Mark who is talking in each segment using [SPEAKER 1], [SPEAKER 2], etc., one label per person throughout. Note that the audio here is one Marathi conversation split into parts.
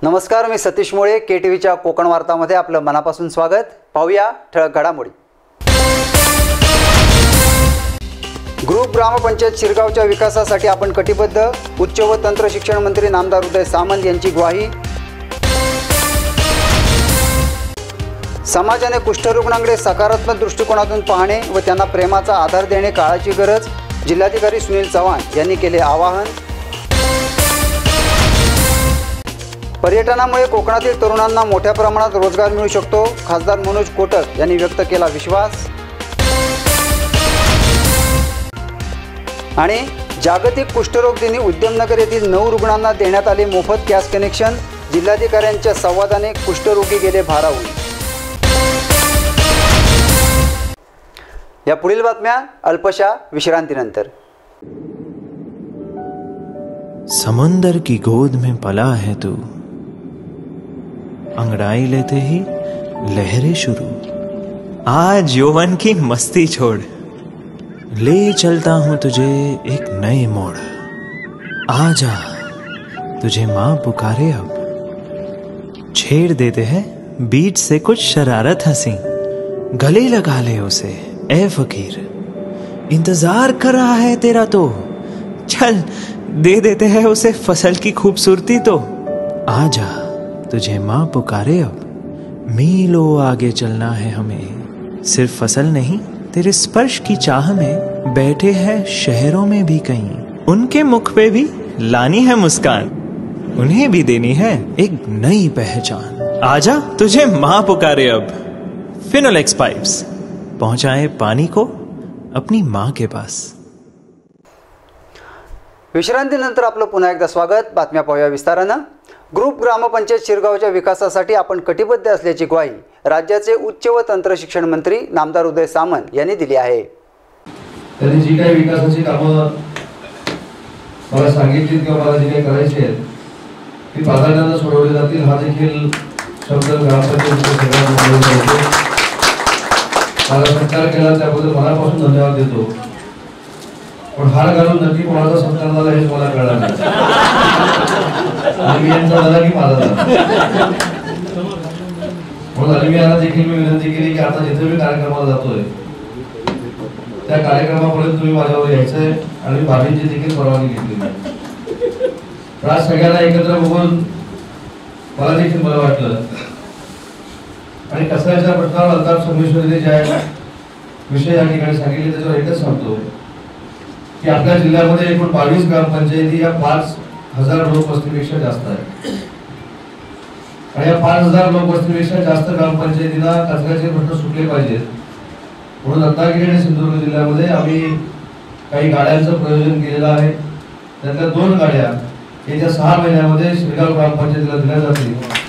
[SPEAKER 1] नमस्कार, मी सतीश मोळे, KTVच्या कोकण वार्तामध्ये आपलं मनापासून स्वागत। पाहूया ठळक घडामोडी। ग्रुप ग्रामपंचायत शिरगावच्या विकासासाठी आपण कटिबद्ध, उच्च व तंत्र शिक्षण मंत्री नामदार उदय सामंत यांची ग्वाही। समाजाने कुष्ठरुग्णांकडे सकारात्मक दृष्टिकोनातून पाहणे व त्यांना प्रेमाचा आधार देणे काळाची गरज, जिल्हाधिकारी सुनील चव्हाण यांनी केले आवाहन। पर्यटनामुळे कोकणातील तरुणांना मोठ्या प्रमाणात रोजगार मिळू शकतो, खासदार मनोज कोटक यांनी व्यक्त केला विश्वास। आणि जागतिक कुष्ठरोग दिनी उद्यमनगर येथील 9 रुग्णांना देण्यात आले मोफत गॅस कनेक्शन, जिल्हाधिकाऱ्यांच्या संवादाने कुष्ठरोगी गेले भारावून। या पुढील बातम्या अल्पशा विश्रांतीनंतर।
[SPEAKER 2] समंदर की गोद में पला है तू, अंगड़ाई लेते ही लहरें शुरू। आज यौवन की मस्ती छोड़, ले चलता हूं तुझे एक नए मोड़। आजा तुझे माँ पुकारे अब, छेड़ देते हैं बीच से कुछ शरारत हंसी। गले लगा ले उसे ए फकीर, इंतजार कर रहा है तेरा तो, चल दे देते हैं उसे फसल की खूबसूरती तो। आजा तुझे माँ पुकारे अब, मीलों आगे चलना है हमें। सिर्फ फसल नहीं, तेरे स्पर्श की चाह में बैठे हैं शहरों में भी कहीं। उनके मुख पे भी लानी है मुस्कान, उन्हें भी देनी है एक नई पहचान। आजा तुझे माँ पुकारे अब। फिनोलेक्स पाइप्स पहुंचाए पानी को अपनी माँ के पास।
[SPEAKER 1] विश्रांतीनंतर आपलं पुन्हा एकदा स्वागत। बातम्या पाहूया विस्तारानं। ग्रुप ग्रामपंचायत शिरगावच्या विकासासाठी आपण कटिबद्ध असल्याची ग्वाही राज्याचे उच्च व तंत्र शिक्षण मंत्री नामदार उदय सामंत यांनी दिली आहे।
[SPEAKER 3] त्यांनी जी काही विकासाची कामं मला सांगितली किंवा मला जी काही करायची आहेत ती प्राधान्याने सोडवली जातील, हा देखील शब्द ग्रामपंचायतीच्या मला सत्कार केला त्याबद्दल मनापासून धन्यवाद देतो। पण हार घालून नक्की कोणाचा सत्कार झाला हे मला कळलं नाही, आणि यांचा झाला की माझा झाला। म्हणून अलिमियाला देखील मी विनंती केली की आता जिथे मी कार्यक्रमाला जातोय त्या कार्यक्रमापर्यंत तुम्ही माझ्यावर यायचंय आणि भाभींची देखील परवानगी घेतली नाही। आज सगळ्यांना एकत्र बघून मला देखील बरं वाटलं। आणि कचऱ्याच्या प्रश्नावर अल्ताफ संगमेश्वरीने ज्या विषय या ठिकाणी सांगितले त्याच्यावर एकच सांगतो की आपल्या जिल्ह्यामध्ये एकूण 22 ग्रामपंचायती या 5000 लोकवस्तीपेक्षा जास्त आहे। आणि या 5000 लोकवस्तीपेक्षा जास्त ग्रामपंचायतींना कचऱ्याचे प्रश्न सुटले पाहिजेत म्हणून रत्नागिरी आणि सिंधुदुर्ग जिल्ह्यामध्ये आम्ही काही गाड्यांचं प्रयोजन केलेलं आहे। त्यातल्या 2 गाड्या येत्या 6 महिन्यामध्ये शिरगाव ग्रामपंचायतीला दिल्या जातील।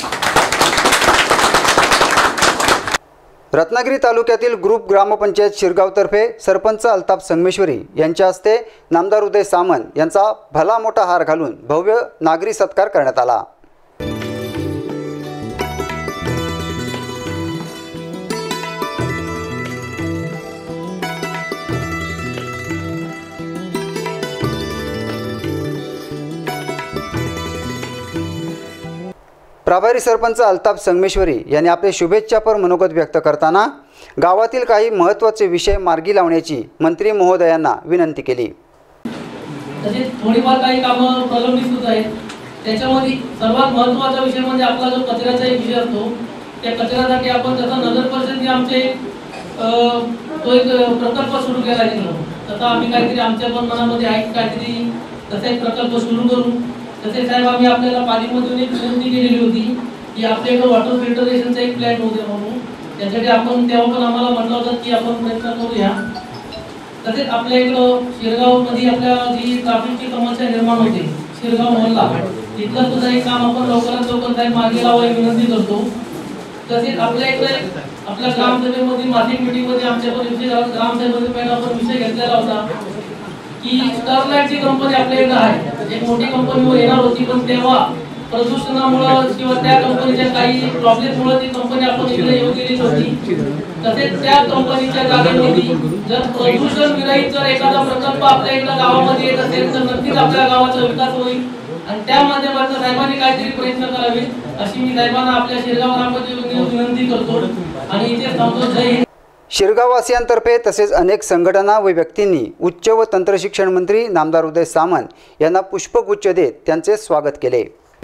[SPEAKER 1] रत्नागिरी तालुक्यातील ग्रुप ग्रामपंचायत शिरगावतर्फे सरपंच अल्ताफ संगमेश्वरी यांच्या हस्ते नामदार उदय सामंत यांचा भला मोठा हार घालून भव्य नागरी सत्कार करण्यात आला। प्रभारी सरपंच अल्ताफ संगमेश्वरी यांनी आपले शुभेच्छापर मनोगत व्यक्त करताना गावातील काही महत्त्वाचे विषय मार्गी लावण्याची मंत्री महोदयांना विनंती केली।
[SPEAKER 4] तसेच थोडीफार काही कामं प्रलंबित सुद्धा आहेत। त्याच्यामध्ये सर्वात महत्त्वाचा विषय म्हणजे आपला जो कचऱ्याचा एक विषय असतो, त्या कचऱ्यासाठी आपण जसा नगर परिषदेने आमचे तो एक प्रकल्प सुरू केला आहे, तसा आम्ही काहीतरी आमच्या पण मनामध्ये आहे काहीतरी तसा एक प्रकल्प सुरू करू। तसेच साहेब आम्ही आपल्याला पालिकेमधून एक विनंती केलेली होती की आपल्याकडे वॉटर फिल्टरेशनचा एक प्लॅन होते म्हणून, त्यासाठी आपण तेव्हा पण आम्हाला म्हटलं होतं की आपण प्रयत्न करूया। तसेच आपल्या इकडं शिरगावमध्ये आपल्या जी ट्रॅफिकची समस्या निर्माण होते शिरगाव मोहल्ला, तिथलं सुद्धा एक काम आपण लवकरात लवकर साहेब मागे लावायची विनंती करतो। तसेच आपल्या इकडे आपल्या ग्रामसभेमध्ये मासिक मीटिंगमध्ये आमच्या पण ग्रामसभेमध्ये पहिला आपण विषय घेतलेला होता की स्टरलाइटची कंपनी आपल्या इकडे आहे, एक मोठी कंपनी येणार होती, पण तेव्हा प्रदूषणामुळे किंवा त्या कंपनीच्या काही प्रॉब्लेममुळे ती कंपनी आपण इकडे येऊ गेली होती। तसेच त्या कंपनीच्या जागेमध्ये जर प्रदूषण विरहित जर एखादा प्रकल्प आपल्या इकडे गावामध्ये येत असेल तर नक्कीच आपल्या गावाचा विकास होईल। आणि त्या माध्यमातून साहेबांनी काहीतरी प्रयत्न करावे अशी मी साहेबांना आपल्या शिरगाव ग्रामपंचायतीने विनंती करतो आणि इथे थांबतो. जय हिंद.
[SPEAKER 1] शिरगाववासियांतर्फे तसेच अनेक संघटना व व्यक्तींनी उच्च व तंत्रशिक्षण मंत्री नामदार उदय सामंत यांना पुष्पगुच्छ देत त्यांचे स्वागत केले.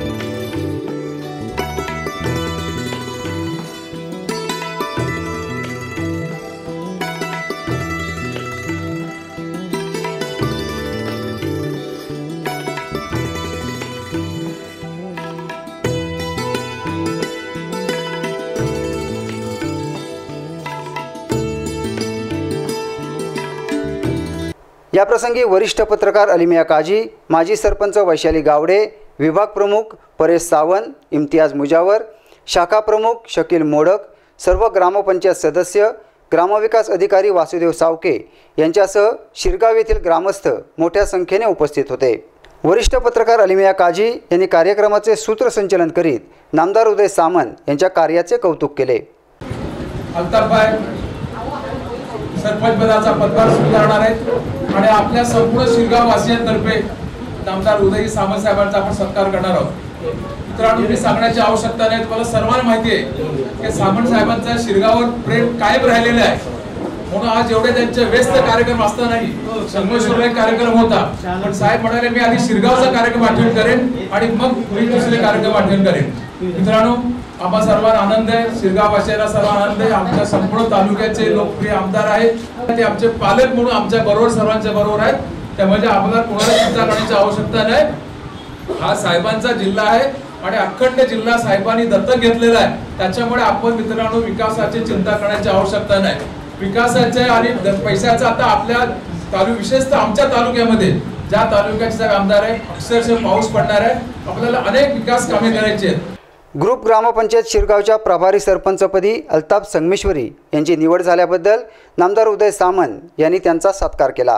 [SPEAKER 1] याप्रसंगी वरिष्ठ पत्रकार अलिमिया काजी, माजी सरपंच वैशाली गावडे, विभाग प्रमुख परेश सावंत, इम्तियाज मुजावर, शाखा प्रमुख शकील मोडक, सर्व ग्रामपंचायत सदस्य, ग्रामविकास अधिकारी वासुदेव सावके यांच्यासह शिरगाव येथील ग्रामस्थ मोठ्या संख्येने उपस्थित होते. वरिष्ठ पत्रकार अलिमिया काजी यांनी कार्यक्रमाचे सूत्रसंचालन करीत नामदार उदय सामंत यांच्या कार्याचे कौतुक केले.
[SPEAKER 5] अल्ताफभाई सरपंच पदाचा पदभार स्वीकारणार आहेत आणि आपल्या संपूर्ण शिरगाव वासियांतर्फे नामदार उदय सामंत साहेबांचा आपण सत्कार करणार आहोत. मित्रांनो, मी सांगण्याची आवश्यकता नाही, तुम्हाला सर्वांना माहिती आहे की सामंत साहेबांचा शिरगाववर प्रेम कायम राहिलेलं आहे. म्हणून आज एवढे त्यांचे व्यस्त कार्यक्रम असतानाही संगमेश्वरला एक कार्यक्रम होता, पण साहेब म्हणाले मी आधी शिरगावचा कार्यक्रम अटेंड करेन आणि मग मी दुसरे कार्यक्रम अटेंड करेन. मित्रांनो, आम्हा सर्वांना आनंद आहे, शिरगाव वासियांना सर्वांना आनंद आहे. आमच्या संपूर्ण तालुक्याचे लोकप्रिय आमदार आहेत, ते आमचे पालक म्हणून आमच्या बरोबर सर्वांच्या बरोबर आहेत. त्यामुळे आपल्याला कोणाला चिंता करण्याची आवश्यकता नाही. हा साहेबांचा जिल्हा आहे आणि अखंड जिल्हा साहेबांनी दत्तक घेतलेला आहे. त्याच्यामुळे आपण मित्रांनो विकासाची चिंता करण्याची आवश्यकता नाही. विकासाचे आणि पैशाचा आता आपल्या विशेषतः आमच्या तालुक्यामध्ये ज्या तालुक्याचे आमदार आहे अक्षरशः पाऊस पडणार आहे, आपल्याला अनेक विकास कामे करायची आहेत.
[SPEAKER 1] ग्रुप ग्रामपंचायत शिरगावच्या प्रभारी सरपंचपदी अल्ताफ संगमेश्वरी यांची निवड झाल्याबद्दल नामदार उदय सामंत यांनी त्यांचा सत्कार केला.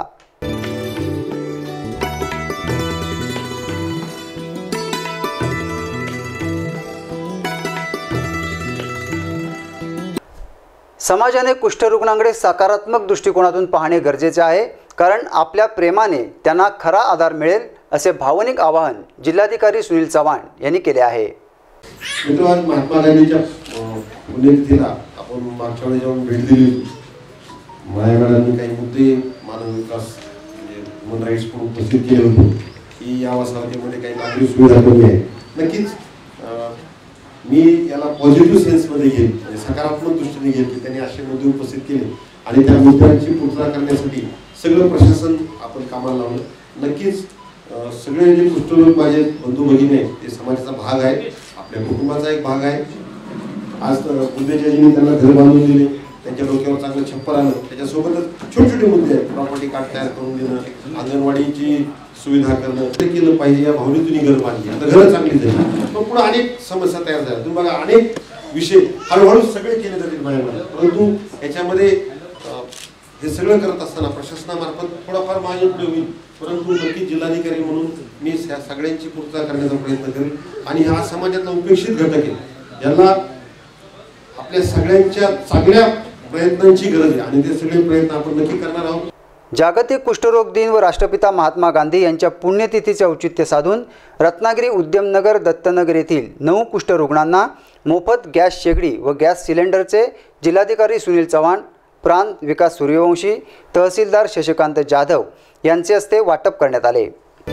[SPEAKER 1] समाजाने कुष्ठरुग्णांकडे सकारात्मक दृष्टिकोनातून पाहणे गरजेचे आहे, कारण आपल्या प्रेमाने त्यांना खरा आधार मिळेल असे भावनिक आवाहन जिल्हाधिकारी सुनील चव्हाण यांनी केले आहे.
[SPEAKER 6] मित्रांनो, महात्मा गांधीच्या पुण्यतिथीला आपण मागच्या वेळी जेव्हा भेट दिली होती, मॅडमनी काही मुद्दे मानव विकास म्हणजे ह्युमन राईट्स पण उपस्थित केले होते की या वसाहतीमध्ये काही नागरी सुविधा कमी आहे. नक्कीच मी याला पॉझिटिव्ह सेन्समध्ये घेईन, म्हणजे सकारात्मक दृष्टीने घेईन की त्यांनी असे मुद्दे उपस्थित केले आणि त्या मुद्द्यांची पूर्तता करण्यासाठी सगळं प्रशासन आपण कामाला लावलं. नक्कीच सगळे जे कुष्ठरोग माझे बंधू भगिनी आहेत ते समाजाचा भाग आहे, आपल्या कुटुंबाचा एक भाग आहे. आज उद्योजकांनी त्यांना घर बांधून दिले, त्यांच्या डोक्यावर चांगलं छप्पर आलं. त्याच्यासोबतच छोटे छोटे मुद्दे आहेत, प्रॉपर्टी कार्ड तयार करून देणं, अंगणवाडीची सुविधा करणं, ते केलं पाहिजे. या भावनेतून घर बांधली, आता घरं चांगली झाली, पण पुढे अनेक समस्या तयार झाल्या. तुम्ही बघा, अनेक विषय हळूहळू सगळे केले जातील माझ्यामध्ये, परंतु याच्यामध्ये हे सगळं करत असताना प्रशासनामार्फत थोडाफार माझ्या पुढे होईल, परंतु नक्की जिल्हाधिकारी म्हणून मी या सगळ्यांची पूर्तता करण्याचा प्रयत्न करेन. आणि हा समाजातला उपेक्षित घटक आहे, याला आपल्या सगळ्यांच्या चांगल्या प्रयत्नांची गरज आहे आणि ते सगळे प्रयत्न आपण नक्की करणार आहोत.
[SPEAKER 1] जागतिक कुष्ठरोग दिन व राष्ट्रपिता महात्मा गांधी यांच्या पुण्यतिथीचे औचित्य साधून रत्नागिरी उद्यमनगर दत्तनगर येथील 9 कुष्ठरुग्णांना मोफत गॅस शेगडी व गॅस सिलेंडरचे जिल्हाधिकारी सुनील चव्हाण, प्रांत विकास सूर्यवंशी, तहसीलदार शशिकांत जाधव यांचे हस्ते वाटप करण्यात आले.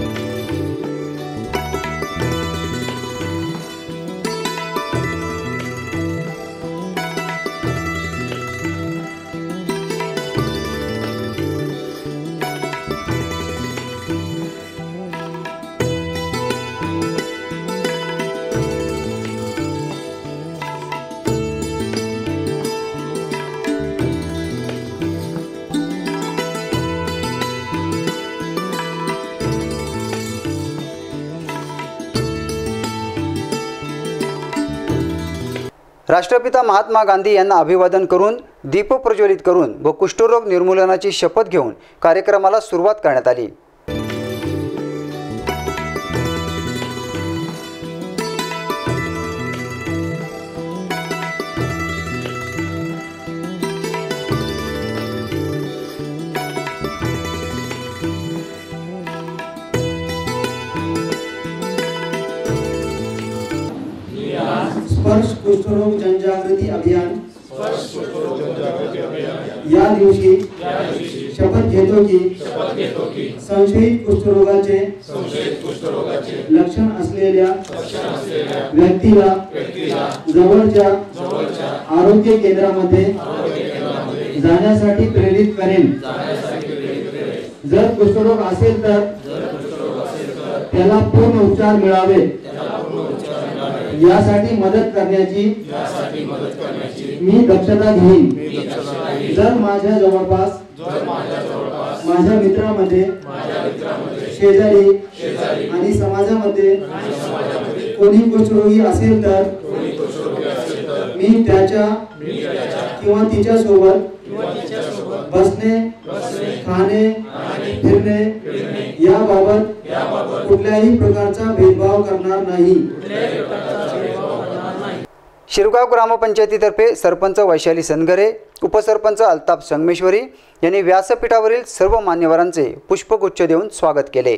[SPEAKER 1] राष्ट्रपिता महात्मा गांधी यांना अभिवादन करून दीप प्रज्वलित करून व कुष्ठरोग निर्मूलनाची शपथ घेऊन कार्यक्रमाला सुरुवात करण्यात आली.
[SPEAKER 7] स्पर्श कुष्ठरोग जनजागृती अभियान या दिवशी शपथ घेतो की संशयित कुष्ठरोगाचे लक्षण असलेल्या व्यक्तीला जवळच्या आरोग्य केंद्रामध्ये जाण्यासाठी प्रेरित करेन। जर कुष्ठरोग असेल तर त्याला पूर्ण उपचार मिळावे यासाठी मदत करण्याची मी दक्षता घेईन। जर माझ्या जवळपास माझ्या मित्रांमध्ये शेजारी आणि समाजामध्ये कोणी कुष्ठरोगी असेल तर मी त्याच्या किंवा तिच्या सोबत बसणे, खाणे, फिरणे याबाबत कुठल्याही प्रकारचा भेदभाव करणार नाही।
[SPEAKER 1] शिरगाव ग्रामपंचायतीतर्फे सरपंच वैशाली सनगरे, उपसरपंच अल्ताफ संगमेश्वरी यांनी व्यासपीठावरील सर्व मान्यवरांचे पुष्पगुच्छ देऊन स्वागत केले।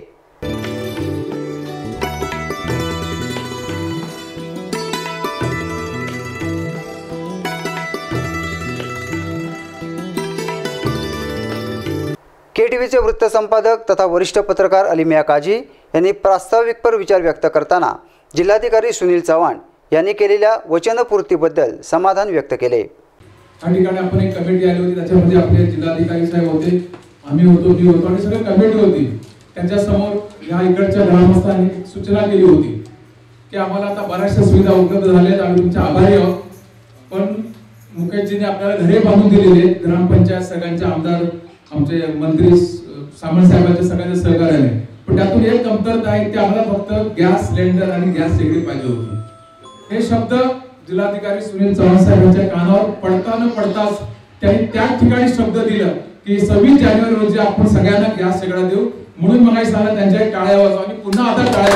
[SPEAKER 1] KTVचे वृत्त संपादक तथा वरिष्ठ पत्रकार अलिमिया काजी यांनी प्रास्ताविकपर विचार व्यक्त करताना जिल्हाधिकारी सुनील चव्हाण यांनी केलेल्या वचनपूर्तीबद्दल समाधान व्यक्त केले।
[SPEAKER 5] या ठिकाणी आपण एक कमिटी आली होती, त्याच्यामध्ये आपले जिल्हाधिकारी साहेब होते, आम्ही होतो, मी होतो आणि सगळी कमिटी होती। त्यांच्या समोर या इकडच्या ग्रामस्थांनी सूचना केली होती की आम्हाला आता बऱ्याचशा सुविधा उपलब्ध झाल्यात, आम्ही तुमचे आभारी आहोत, पण मुकेशजीने आपल्याला घरे बांधून दिलेले ग्रामपंचायत सगळ्यांचे आमदार आमचे मंत्री सामंत साहेबांच्या सगळ्यांच्या सहकार्याने, पण त्यातून एक कमतरता आहे की आम्हाला फक्त गॅस सिलेंडर आणि गॅस शेगडी पाहिजे होती। हे शब्द जिल्हाधिकारी सुनील चव्हाण साहेबांच्या कानावर पडता न पडताच त्यांनी त्या ठिकाणी शब्द दिला की 26 जानेवारी रोजी आपण सगळ्यांना गॅस शेगडा देऊ, म्हणून मगाशी सांगितलं त्यांच्या टाळ्या वाजवा आणि पुन्हा आता टाळ्या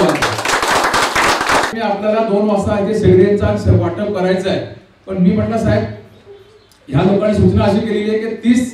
[SPEAKER 5] वाजवा। मी आपल्याला 2 वाजता इथे शेगडीचा वाटप करायचं आहे, पण मी म्हटलं साहेब ह्या लोकांनी सूचना अशी केलेली आहे की 30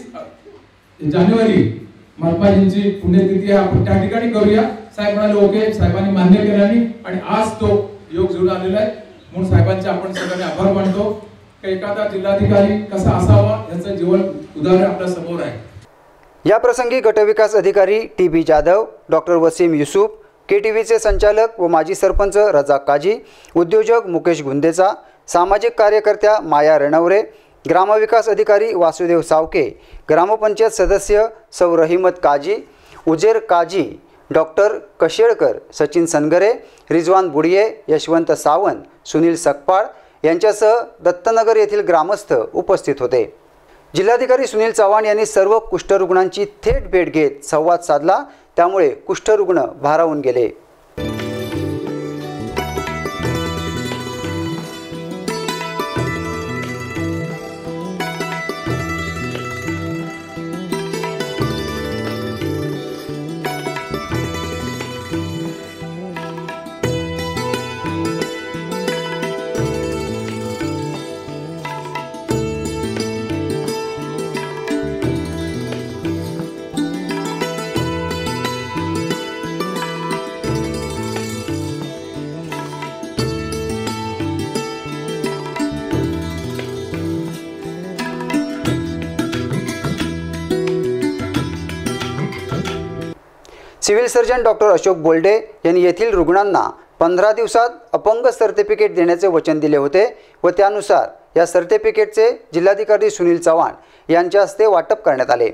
[SPEAKER 5] जानेवारी महात्माजींची पुण्यतिथी आहे, आपण त्या ठिकाणी करूया। साहेब म्हणाले ओके, साहेबांनी मान्य केलं आणि आज तो योग जुळून आलेला आहे, म्हणून साहेबांचे आपण सगळ्यांनी आभार मानतो की एखादा जिल्हाधिकारी कसा असावा याचं जीवन उदाहरण आपल्या समोर आहे।
[SPEAKER 1] या प्रसंगी गटविकास अधिकारी TB जाधव, डॉक्टर वसीम युसुफ, KTVचे संचालक व माजी सरपंच रजाक काजी, उद्योजक मुकेश गुंदेचा, सामाजिक कार्यकर्त्या माया रणवरे, ग्रामविकास अधिकारी वासुदेव सावके, ग्रामपंचायत सदस्य सौ रहिमत काजी, उजेर काजी, डॉक्टर कशेळकर, सचिन सनगरे, रिजवान बुडिये, यशवंत सावंत, सुनील सकपाळ यांच्यासह दत्तनगर येथील ग्रामस्थ उपस्थित होते। जिल्हाधिकारी सुनील चव्हाण यांनी सर्व कुष्ठरुग्णांची थेट भेट घेत संवाद साधला, त्यामुळे कुष्ठरुग्ण भारावून गेले। Civil surgeon doctor Ashok Bolde यांनी येथील रुग्णांना 15 दिवसात अपंग सर्टिफिकेट देण्याचे वचन दिले होते व त्यानुसार या सर्टिफिकेटचे जिल्हाधिकारी सुनील चव्हाण यांच्या हस्ते वाटप करण्यात आले।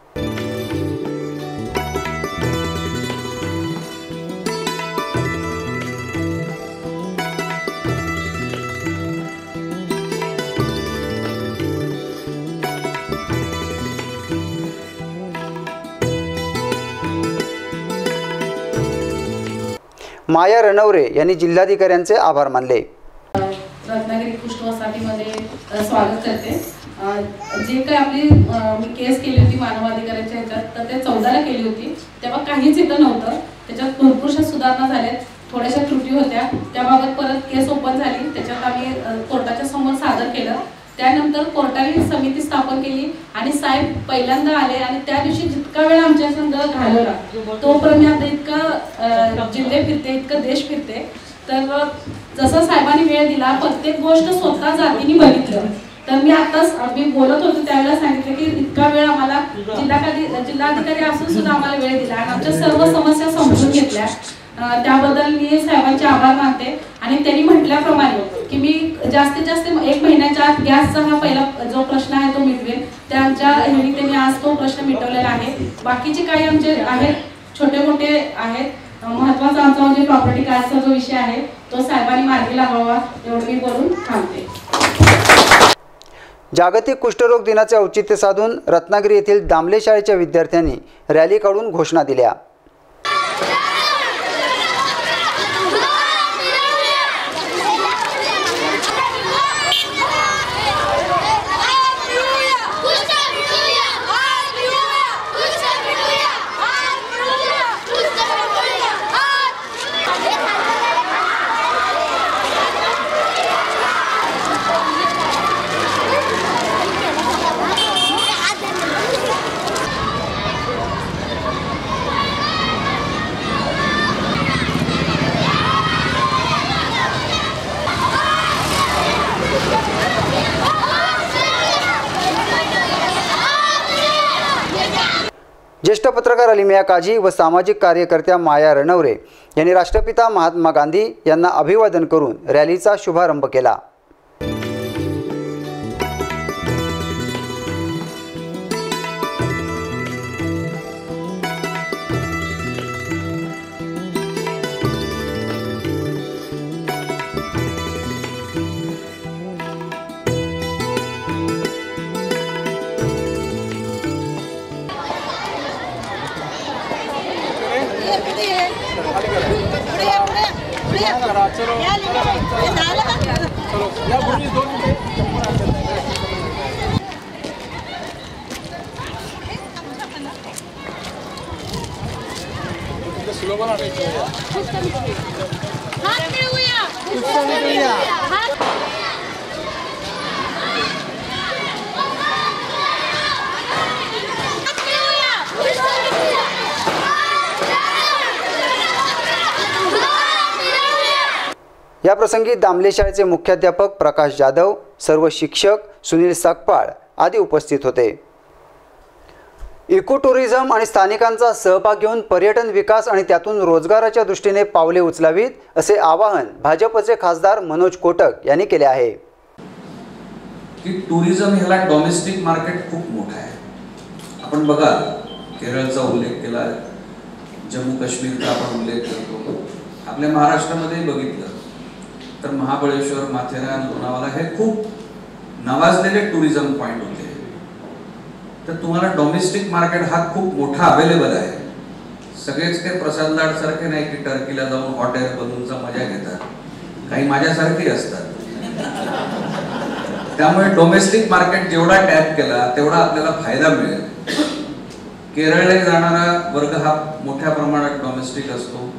[SPEAKER 1] माया रणवरे यांनी जिल्हाधिकाऱ्यांचे आभार मानले।
[SPEAKER 8] रत्नागिरी कुष्ठवसाहतीमध्ये स्वागत करते। जे काही आपली मी केस केली होती मानवाधिकाराच्या ह्याच्यात, तर ते 14ला केली होती, तेव्हा काहीच इथं नव्हतं, त्याच्यात भरपूरशा सुधारणा झाल्यात, थोड्याशा त्रुटी होत्या, त्याबाबत परत केस ओपन झाली, त्याच्यात आम्ही कोर्टाच्या समोर सादर केलं। त्यानंतर कोर्टाने समिती स्थापन केली आणि साहेब पहिल्यांदा आले आणि त्या दिवशी जितका वेळ आमच्या संग घालवला तोपर्यंत आता इतकं जिल्हे फिरते, इतकं देश फिरते, तर जसं साहेबांनी वेळ दिला, प्रत्येक गोष्ट स्वतः जातीने बघितलं. तर मी आताच मी बोलत होते त्यावेळेला सांगितलं की इतका वेळ आम्हाला जिल्हाधिकारी असून सुद्धा आम्हाला वेळ दिला आणि आमच्या सर्व समस्या समजून घेतल्या. त्याबद्दल मी साहेबांचे आभार मानते. आणि त्यांनी म्हटल्याप्रमाणे की मी जास्तीत जास्त 1 महिन्याच्या आत गॅसचा हा पहिला जो प्रश्न आहे तो मिटवेल. त्यांच्या ह्यानी त्यांनी आज तो प्रश्न मिटवलेला आहे. बाकीचे काही आमचे आहेत छोटे मोठे आहेत. महत्वाचा आमचा म्हणजे प्रॉपर्टी कार्डचा जो विषय आहे तो साहेबांनी मार्गी लावावा एवढं मी बोलून थांबते.
[SPEAKER 1] जागतिक कुष्ठरोग दिनाचे औचित्य साधून रत्नागिरी येथील दामले शाळेच्या विद्यार्थ्यांनी रॅली काढून घोषणा दिल्या. ज्येष्ठ पत्रकार अलिमिया काजी व सामाजिक कार्यकर्त्या माया रणवरे यांनी राष्ट्रपिता महात्मा गांधी यांना अभिवादन करून रॅलीचा शुभारंभ केला. या प्रसंगी दामले शाळेचे मुख्याध्यापक प्रकाश जाधव, सर्व शिक्षक, सुनील सकपाळ आदी उपस्थित होते. इको टुरिझम आणि स्थानिकांचा सहभाग घेऊन पर्यटन विकास आणि त्यातून रोजगाराच्या दृष्टीने पावले उचलावीत असे आवाहन भाजपचे खासदार मनोज कोटक यांनी केले आहे.
[SPEAKER 9] की टुरिझम ह्याला डोमेस्टिक मार्केट खूप मोठा आहे. आपण बघा, केरळचा उल्लेख केला, जम्मू काश्मीरचा आपण उल्लेख करतो, आपल्या महाराष्ट्रामध्ये बघितलं तर महाबळेश्वर, माथेरान, लोणावळा हे खूप नावाजलेले टुरिझम पॉइंट होते. तर तुम्हाला डोमेस्टिक मार्केट हा खूप मोठा अवेलेबल आहे. सगळेच काही प्रसाद लाड सारखे नाही की टर्कीला जाऊन हॉट एअर बलूनचा मजा घेतात, काही माझ्यासारखे असतात. त्यामुळे डोमेस्टिक मार्केट जेवढा टॅप केला तेवढा आपल्याला फायदा मिळेल. केरळला जाणारा वर्ग हा मोठ्या प्रमाणात डोमेस्टिक असतो.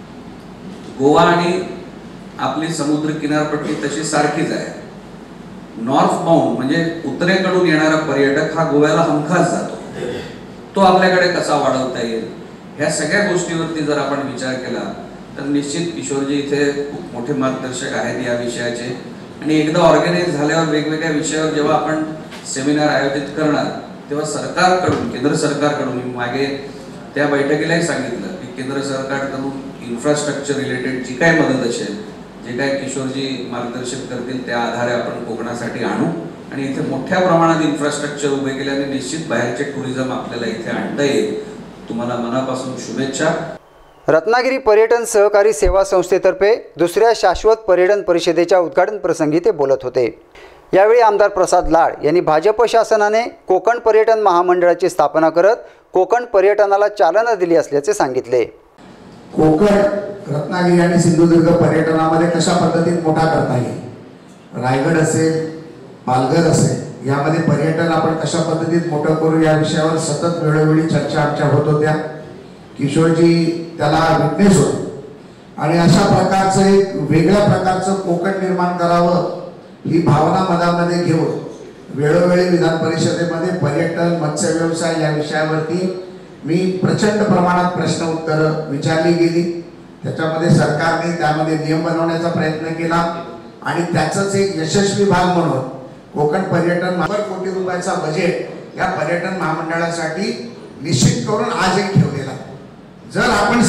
[SPEAKER 9] गोवा आणि आपली समुद्र किनारपट्टी तशी सारखीच आहे. नॉर्थ बाउंड म्हणजे उत्तरेकडून येणारा पर्यटक हा गोव्याला हमखास जातो. तो आपल्याकडे कसा वाढवता येईल, ह्या सगळ्या गोष्टीवरती जर आपण विचार केला तर निश्चित किशोरजी इथे खूप मोठे मार्गदर्शक आहेत या विषयाचे. आणि एकदा ऑर्गनाइज झाल्यावर वेगवेगळ्या विषयावर जेव्हा आपण सेमिनार आयोजित करणार तेव्हा सरकारकडून, केंद्र सरकारकडून, मागे त्या बैठकीलाही सांगितलं की केंद्र सरकारकडून इन्फ्रास्ट्रक्चर रिलेटेड जी काय मदत असेल, जे काय किशोरजी मार्गदर्शन करतील त्या आधारे आपण कोकणासाठी आणू आणि इथे मोठ्या प्रमाणात इन्फ्रास्ट्रक्चर उभे केल्याने निश्चित बाहेरचे टुरिझम आपल्याला इथे आणता येईल. तुम्हाला मनापासून शुभेच्छा.
[SPEAKER 1] रत्नागिरी पर्यटन सहकारी सेवा संस्थेतर्फे दुसऱ्या शाश्वत पर्यटन परिषदेच्या उद्घाटन प्रसंगी ते बोलत होते. यावेळी आमदार प्रसाद लाड यांनी भाजप शासनाने कोकण पर्यटन महामंडळाची स्थापना करत कोकण पर्यटनाला चालना दिली असल्याचे सांगितले.
[SPEAKER 10] कोकण, रत्नागिरी आणि सिंधुदुर्ग पर्यटनामध्ये कशा पद्धतीत मोठा करता येईल, रायगड असेल, पालघर असेल, यामध्ये पर्यटन आपण कशा पद्धतीत मोठं करू या विषयावर सतत वेळोवेळी चर्चा आमच्या होत होत्या. किशोरजी त्याला विटनेस होते आणि अशा प्रकारचं एक वेगळ्या प्रकारचं कोकण निर्माण करावं ही भावना मनामध्ये घेऊन वेळोवेळी विधान परिषदेमध्ये पर्यटन, मत्स्य व्यवसाय या विषयावरती मी प्रचंड प्रमाणात प्रश्न उत्तरं विचारली गेली त्याच्यामध्ये सरकारने त्यामध्ये नियम बनवण्याचा प्रयत्न केला आणि त्याचाच एक यशस्वी भाग म्हणून कोकण पर्यटन 100 कोटी रुपयाचा बजेट या पर्यटन महामंडळासाठी निश्चित करून आज एक ठेवलेला. जर आपण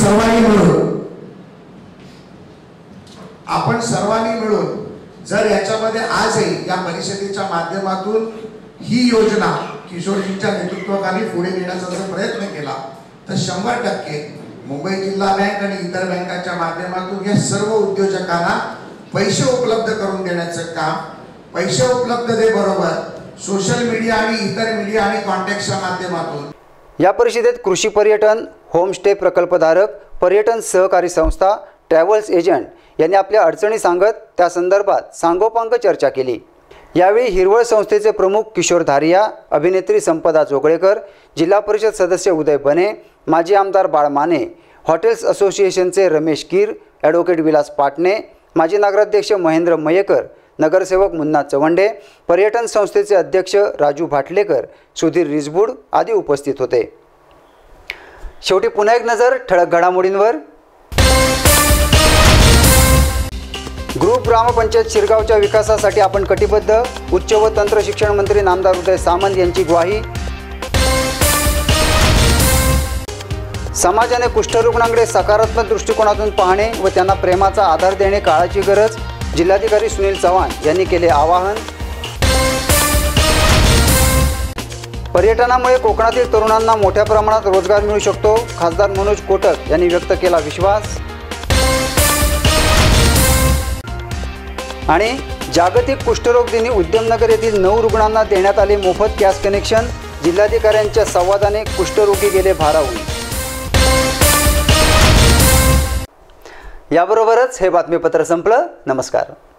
[SPEAKER 10] सर्वांनी मिळून जर याच्यामध्ये आजही या परिषदेच्या माध्यमातून ही योजना किशोरजींच्या नेतृत्वाखाली पुढे नेण्याचा जर प्रयत्न केला तर 100% मुंबई जिल्हा बँक आणि इतर बँकांच्या माध्यमातून या सर्व उद्योजकांना पैसे उपलब्ध करून देण्याचं काम, पैसे उपलब्धतेबरोबर सोशल मीडिया आणि इतर मीडिया आणि कॉन्टॅक्टच्या माध्यमातून.
[SPEAKER 1] या परिषदेत कृषी पर्यटन, होमस्टे प्रकल्पधारक, पर्यटन सहकारी संस्था, ट्रॅव्हल्स एजंट यांनी आपल्या अडचणी सांगत त्या संदर्भात सांगोपांग चर्चा केली. यावेळी हिरवळ संस्थेचे प्रमुख किशोर धारिया, अभिनेत्री संपदा जोगळेकर, जिल्हा परिषद सदस्य उदय बने, माजी आमदार बाळ माने, हॉटेल्स असोसिएशनचे रमेश कीर, ॲडव्होकेट विलास पाटणे, माजी नगराध्यक्ष महेंद्र मयेकर, नगरसेवक मुन्ना चवंडे, पर्यटन संस्थेचे अध्यक्ष राजू भाटलेकर, सुधीर रिजबूड आदी उपस्थित होते. शेवटी पुन्हा एक नजर ठळक घडामोडींवर. ग्रुप ग्रामपंचायत शिरगावच्या विकासासाठी आपण कटिबद्ध, उच्च व तंत्र शिक्षण मंत्री नामदार उदय सामंत यांची ग्वाही. समाजाने कुष्ठरुग्णांकडे सकारात्मक दृष्टिकोनातून पाहणे व त्यांना प्रेमाचा आधार देणे काळाची गरज, जिल्हाधिकारी सुनील चव्हाण यांनी केले आवाहन. पर्यटनामुळे कोकणातील तरुणांना मोठ्या प्रमाणात रोजगार मिळू शकतो, खासदार मनोज कोटक यांनी व्यक्त केला विश्वास. आणि जागतिक कुष्ठरोग दिनी उद्यमनगर येथील 9 रुग्णांना देण्यात आले मोफत गॅस कनेक्शन, जिल्हाधिकाऱ्यांच्या संवादाने कुष्ठरोगी गेले भारावून. याबरोबरच हे बातमीपत्र संपलं. नमस्कार.